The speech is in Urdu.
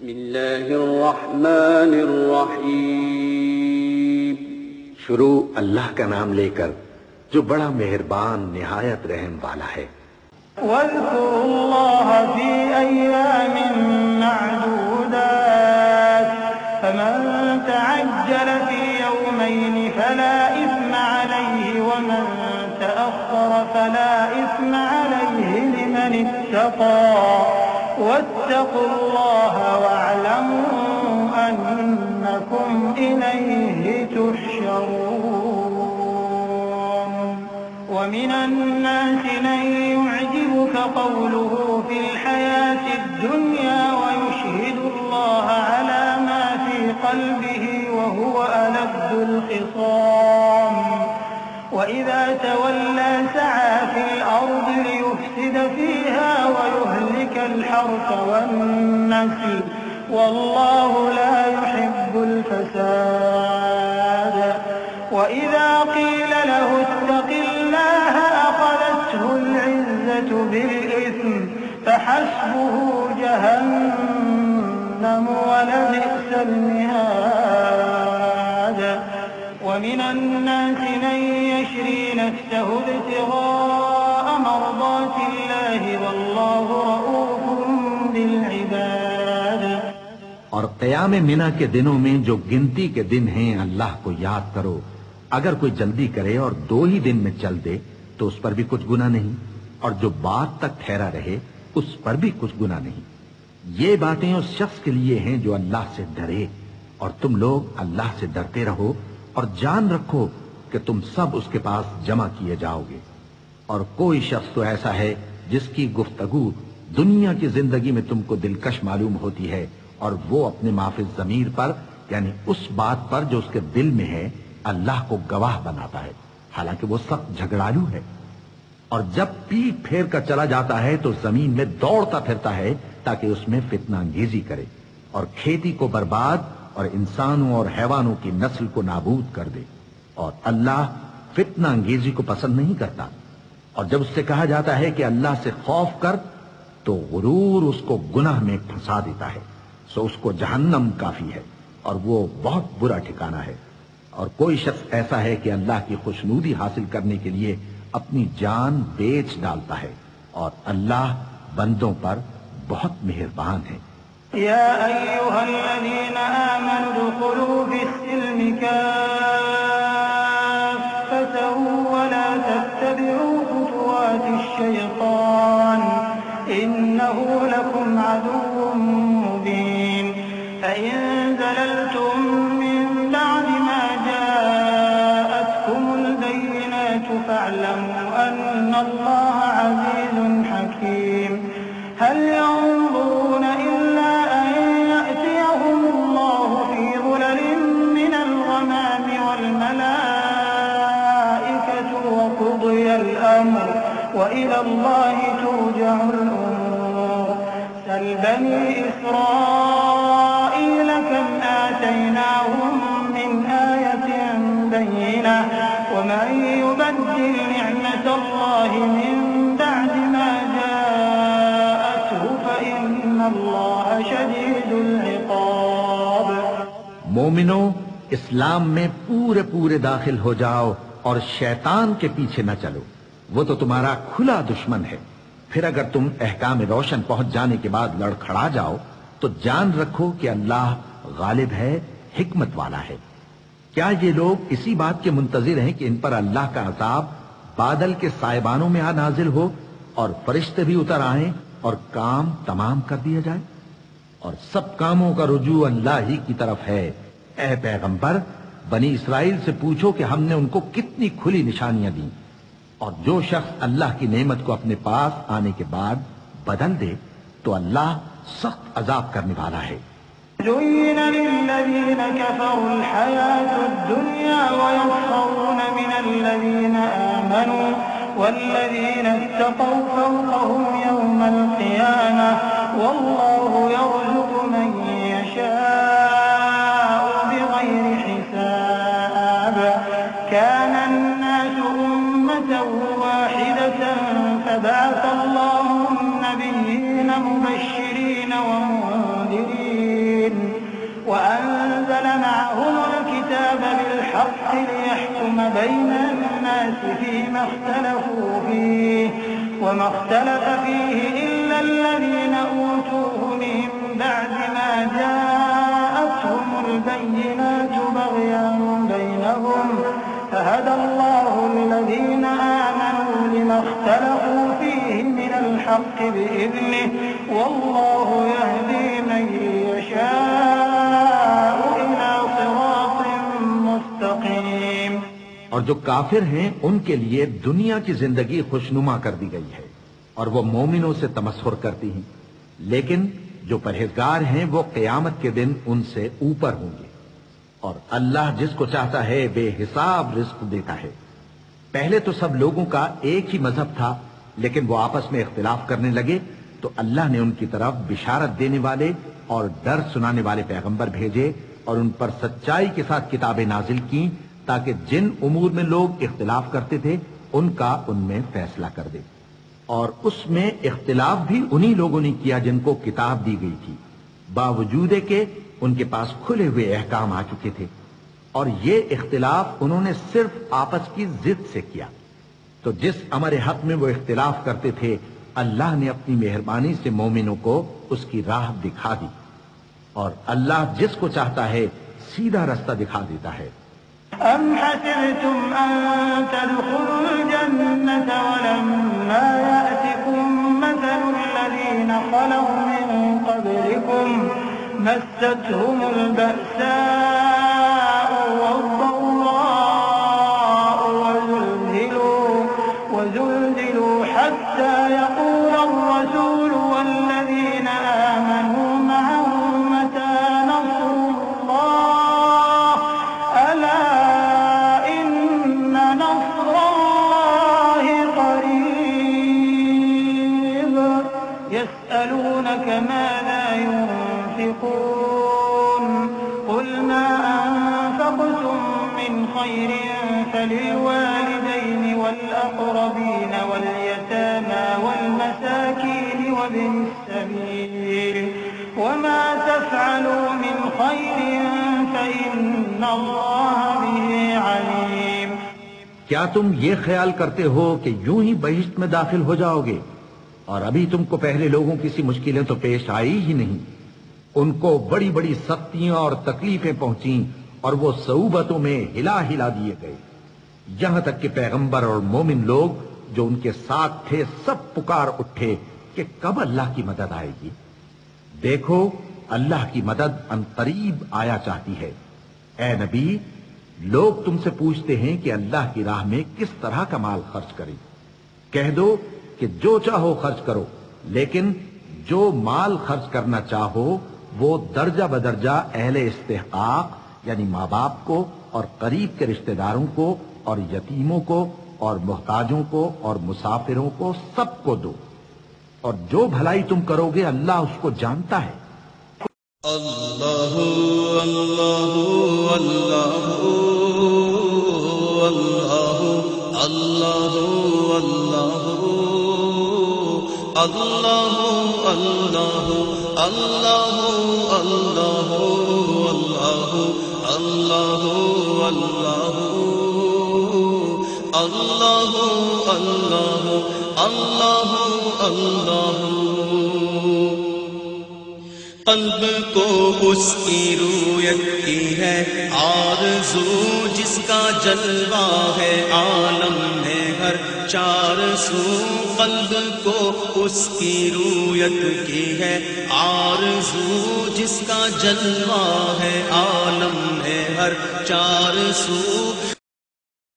بسم اللہ الرحمن الرحیم۔ شروع اللہ کا نام لے کر جو بڑا مہربان نہایت رحم والا ہے۔ واذكروا الله في أيام معدودات فمن تعجل في يومين فلا إثم عليه ومن تأخر فلا إثم عليه لمن اتقى واتقوا الله واعلموا أنكم إليه تحشرون ومن الناس من يعجبك قوله في الحياة الدنيا ويشهد الله على ما في قلبه وهو ألد الخصام وإذا تولى سعى في الأرض ليفسد فيها ويهلك الحرث والنسل والله لا يحب الفساد وإذا قيل له اتق الله أخذته العزة بالإثم فحسبه جهنم ولبئس المهاد ومن الناس من يشري نفسه ابتغاء مرضات الله والله رؤوف بالعباد۔ اور قیام منا کے دنوں میں جو گنتی کے دن ہیں اللہ کو یاد کرو۔ اگر کوئی جلدی کرے اور 2 ہی دن میں چل دے تو اس پر بھی کچھ گناہ نہیں، اور جو بات تک ٹھہرا رہے اس پر بھی کچھ گناہ نہیں۔ یہ باتیں اس شخص کے لیے ہیں جو اللہ سے ڈرے، اور تم لوگ اللہ سے ڈرتے رہو اور جان رکھو کہ تم سب اس کے پاس جمع کیے جاؤ گے۔ اور کوئی شخص تو ایسا ہے جس کی گفتگو دنیا کی زندگی میں تم کو دلکش معلوم ہوتی ہے، اور وہ اپنے معافی ضمیر پر یعنی اس بات پر جو اس کے دل میں ہے اللہ کو گواہ بناتا ہے، حالانکہ وہ سخت جھگڑالو ہے۔ اور جب پیٹ پھیر کر چلا جاتا ہے تو زمین میں دوڑتا پھرتا ہے تاکہ اس میں فتنہ انگیزی کرے اور کھیتی کو برباد اور انسانوں اور حیوانوں کی نسل کو نابود کر دے، اور اللہ فتنہ انگیزی کو پسند نہیں کرتا۔ اور جب اس سے کہا جاتا ہے کہ اللہ سے خوف کر تو غرور اس کو گناہ میں پھنسا دیتا ہے، سو اس کو جہنم کافی ہے اور وہ بہت برا ٹھکانہ ہے۔ اور کوئی شخص ایسا ہے کہ اللہ کی خوشنودی حاصل کرنے کے لیے اپنی جان بیچ ڈالتا ہے، اور اللہ بندوں پر بہت مہربان ہے۔ يا أيها الذين آمنوا ادخلوا في السلم كافة ولا تتبعوا خطوات الشيطان إنه لكم عدو مبين فإن زللتم من بعد ما جاءتكم البينات فاعلموا أن الله عزيز حكيم هل ينظرون إلا أن يأتيهم الله في ظلل من الغمام والملائكة وقضي الأمر وإلى الله ترجع الأمور سل بني إسرائيل كم آتيناهم من آية بينة ومن يبدل نعمة الله من بعد ما جاءته فإن الله شديد العقاب۔ مومنو، اسلام میں پورے پورے داخل ہو جاؤ اور شیطان کے پیچھے نہ چلو، وہ تو تمہارا کھلا دشمن ہے۔ پھر اگر تم احکام روشن پہنچ جانے کے بعد لڑکھڑا جاؤ تو جان رکھو کہ اللہ غالب ہے، حکمت والا ہے۔ کیا یہ لوگ اسی بات کے منتظر ہیں کہ ان پر اللہ کا عذاب بادل کے سائبانوں میں آ نازل ہو اور فرشتے بھی اتر آئیں اور کام تمام کر دیا جائے؟ اور سب کاموں کا رجوع اللہ ہی کی طرف ہے۔ اے پیغمبر، بنی اسرائیل سے پوچھو کہ ہم نے ان کو کتنی کھلی نشانیاں دیں، اور جو شخص اللہ کی نعمت کو اپنے پاس آنے کے بعد بدل دے تو اللہ سخت عذاب کرنے والا ہے۔ زين للذين كفروا الحياة الدنيا ويسخرون من الذين آمنوا والذين اتقوا فوقهم يوم القيامة والله يرزق من يشاء بغير حساب كان الناس أمة واحدة فبعث الله النبيين مبشرين ومنذرين يحكم بين الناس فيما اختلفوا فيه وما اختلف فيه إلا الذين أوتوه من بعد ما جاءتهم البينات بغيا بينهم فهدى الله الذين آمنوا لما اختلفوا فيه من الحق بإذنه والله يهدي من يشاء إلى صراط مستقيم۔ اور جو کافر ہیں ان کے لیے دنیا کی زندگی خوشنما کر دی گئی ہے اور وہ مومنوں سے تمسخر کرتی ہیں، لیکن جو پرہیزگار ہیں وہ قیامت کے دن ان سے اوپر ہوں گے، اور اللہ جس کو چاہتا ہے بے حساب رزق دیتا ہے۔ پہلے تو سب لوگوں کا ایک ہی مذہب تھا، لیکن وہ آپس میں اختلاف کرنے لگے تو اللہ نے ان کی طرف بشارت دینے والے اور ڈر سنانے والے پیغمبر بھیجے اور ان پر سچائی کے ساتھ کتابیں نازل کی تاکہ جن امور میں لوگ اختلاف کرتے تھے ان کا ان میں فیصلہ کر دے، اور اس میں اختلاف بھی انہی لوگوں نے کیا جن کو کتاب دی گئی تھی، باوجود کہ ان کے پاس کھلے ہوئے احکام آ چکے تھے، اور یہ اختلاف انہوں نے صرف آپس کی ضد سے کیا۔ تو جس امر حق میں وہ اختلاف کرتے تھے اللہ نے اپنی مہربانی سے مومنوں کو اس کی راہ دکھا دی، اور اللہ جس کو چاہتا ہے سیدھا رستہ دکھا دیتا ہے۔ أم حسبتم أن تدخلوا الجنة ولما يأتكم مثل الذين خلوا من قبلكم مستهم البأساء والضراء وزلزلوا حتى يقول الرسول والذين آمنوا معه متى نصر الله ألا إن نصر الله قريب يسألونك ماذا ينفقون قل ما أنفقتم من خير فللوالدين والأقربين واليتامى والمساكين وابن السبيل وما تفعلوا من خير فإن الله به عليم۔ کیا تم یہ خیال کرتے ہو کہ یوں ہی بہشت میں داخل ہو جاؤ گے، اور ابھی تم کو پہلے لوگوں کی سی مشکلیں تو پیش آئی ہی نہیں؟ ان کو بڑی بڑی سختیاں اور تکلیفیں پہنچیں اور وہ صعوبتوں میں ہلا ہلا دیے گئے، یہاں تک کہ پیغمبر اور مومن لوگ جو ان کے ساتھ تھے سب پکار اٹھے کہ کب اللہ کی مدد آئے گی۔ دیکھو اللہ کی مدد ان قریب آیا چاہتی ہے۔ اے نبی، لوگ تم سے پوچھتے ہیں کہ اللہ کی راہ میں کس طرح کا مال خرچ کریں، کہہ دو کہ جو چاہو خرچ کرو، لیکن جو مال خرچ کرنا چاہو وہ درجہ بدرجہ اہل استحقاق یعنی ماں باپ کو اور قریب کے رشتہ داروں کو اور یتیموں کو اور محتاجوں کو اور مسافروں کو سب کو دو، اور جو بھلائی تم کرو گے اللہ اس کو جانتا ہے۔ اللہ اللہ اللہ اللہ اللہ اللہ اللہ اللہ اللہ اللہ اللہ اللہ اللہ اللہ اللہ۔ قلب کو اس کی رویت کی ہے آرزو، جس کا جلوہ ہے عالم میں ہر چار سو۔ قلب کو اس کی رویت کی ہے آرزو، جس کا جلوہ ہے عالم میں ہر چار سو۔